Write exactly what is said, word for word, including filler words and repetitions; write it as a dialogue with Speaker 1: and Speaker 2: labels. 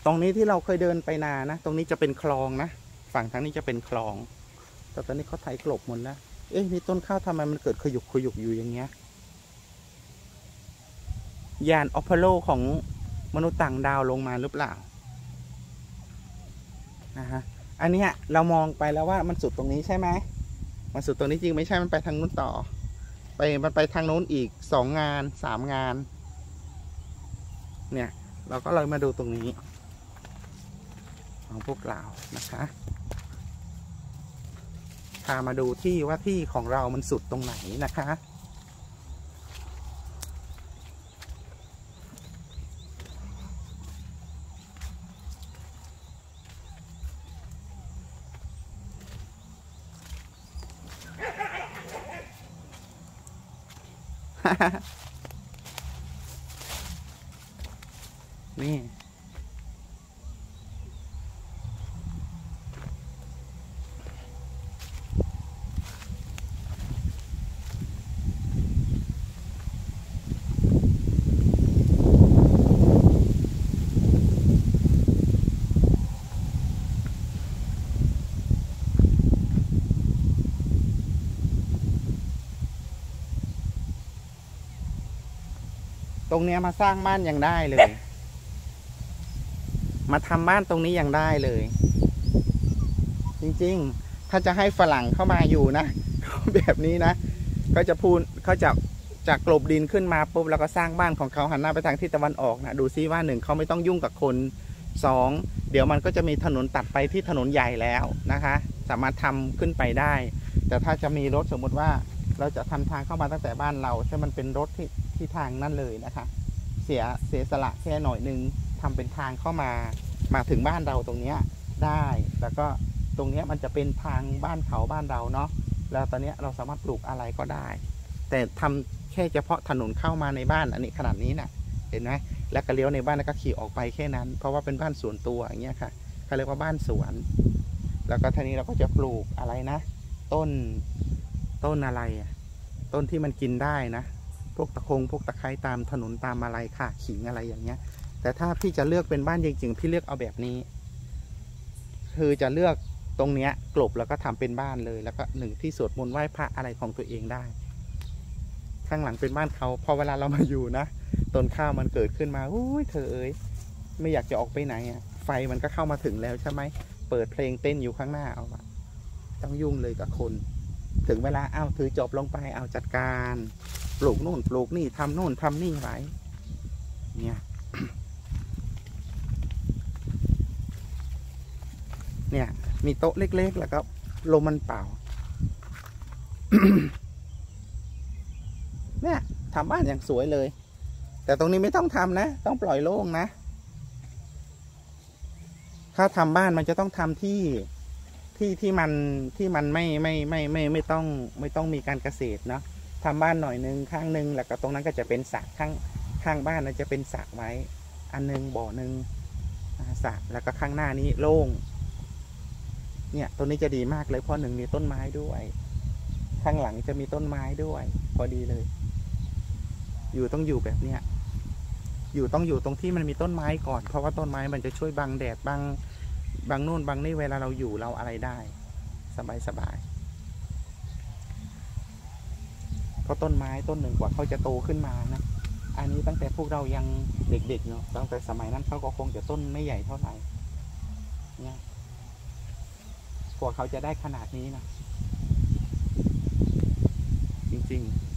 Speaker 1: ตรงนี้ที่เราเคยเดินไปนานะตรงนี้จะเป็นคลองนะฝั่งทางนี้จะเป็นคลองแต่ตอนนี้เขาไถกลบหมดแล้วเอ๊ะนี่ต้นข้าวทำไมมันเกิดขยุกขยุกอยู่อย่างเงี้ยยานอพอลโลของมนุษย์ต่างดาวลงมาหรือเปล่านะฮะอันนี้เรามองไปแล้วว่ามันสุดตรงนี้ใช่ไหมมันสุดตรงนี้จริงไม่ใช่มันไปทางนู้นต่อไปมันไปทางโน้นอีกสองงานสามงานเนี่ยเราก็เลยมาดูตรงนี้ของพวกเรานะคะพามาดูที่ว่าที่ของเรามันสุดตรงไหนนะคะนี่ตรงเนี้ยมาสร้างบ้านยังได้เลยมาทำบ้านตรงนี้ยังได้เลยจริงๆถ้าจะให้ฝรั่งเข้ามาอยู่นะแบบนี้นะก็จะพูนเขาจะจากกลบดินขึ้นมาปุ๊บแล้วก็สร้างบ้านของเขาหันหน้าไปทางทิศตะวันออกนะดูซิว่าหนึ่งเขาไม่ต้องยุ่งกับคนสองเดี๋ยวมันก็จะมีถนนตัดไปที่ถนนใหญ่แล้วนะคะสามารถทำขึ้นไปได้แต่ถ้าจะมีรถสมมติว่าเราจะทำทางเข้ามาตั้งแต่บ้านเราใช่มันเป็นรถที่ที่ทางนั่นเลยนะคะเสียเสียสละแค่หน่อยนึงทำเป็นทางเข้ามามาถึงบ้านเราตรงนี้ได้แล้วก็ตรงนี้มันจะเป็นทางบ้านเขาบ้านเราเนาะแล้วตอนนี้เราสามารถปลูกอะไรก็ได้แต่ทำแค่เฉพาะถนนเข้ามาในบ้านอันนี้ขนาดนี้นะเห็นไหมแล้วก็เลี้ยวในบ้านแล้วก็ขี่ออกไปแค่นั้นเพราะว่าเป็นบ้านส่วนตัวอย่างเงี้ยค่ะเขาเรียกว่าบ้านสวนแล้วก็ทีนี้เราก็จะปลูกอะไรนะต้นต้นอะไรอ่ะต้นที่มันกินได้นะพวกตะคงพวกตะไคร้ตามถนนตามอะไรค่ะขิงอะไรอย่างเงี้ยแต่ถ้าพี่จะเลือกเป็นบ้านจริงๆพี่เลือกเอาแบบนี้คือจะเลือกตรงเนี้ยกลบแล้วก็ทำเป็นบ้านเลยแล้วก็หนึ่งที่สวดมนต์ไหว้พระอะไรของตัวเองได้ข้างหลังเป็นบ้านเขาพอเวลาเรามาอยู่นะต้นข้าวมันเกิดขึ้นมาอุ้ยเธอเอ้ยไม่อยากจะออกไปไหนอ่ะไฟมันก็เข้ามาถึงแล้วใช่ไหมเปิดเพลงเต้นอยู่ข้างหน้าเอาอะต้องยุ่งเลยกับคนถึงเวลาเอาถือจบลงไปเอาจัดการปลูกโน่นปลูกนี่ทำโน่นทำนี่ไว้เนี่ยเนี่ยมีโต๊ะเล็กๆแล้วก็ลมมันเป่า เนี่ยทำบ้านอย่างสวยเลยแต่ตรงนี้ไม่ต้องทำนะต้องปล่อยโล่งนะถ้าทำบ้านมันจะต้องทำที่ที่ที่มันที่มันไม่ไม่ไม่ไม่ไม่ต้องไม่ต้องมีการเกษตรเนาะทำบ้านหน่อยนึงข้างนึงแล้วก็ตรงนั้นก็จะเป็นสระข้างข้างบ้านนะจะเป็นสระไว้อันนึงบ่อนึงสระแล้วก็ข้างหน้านี้โล่งเนี่ยต้นนี้จะดีมากเลยเพราะหนึ่งมีต้นไม้ด้วยข้างหลังจะมีต้นไม้ด้วยพอดีเลยอยู่ต้องอยู่แบบเนี้ยอยู่ต้องอยู่ตรงที่มันมีต้นไม้ก่อนเพราะว่าต้นไม้มันจะช่วยบังแดดบังบังโน่นบังนี่เวลาเราอยู่เราอะไรได้สบายสบายเพราะต้นไม้ต้นหนึ่งกว่าเขาจะโตขึ้นมานะอันนี้ตั้งแต่พวกเรายังเด็กๆเนาะตั้งแต่สมัยนั้นเขาก็คงจะต้นไม่ใหญ่เท่าไหร่เนี่ยกว่าเขาจะได้ขนาดนี้นะจริงๆ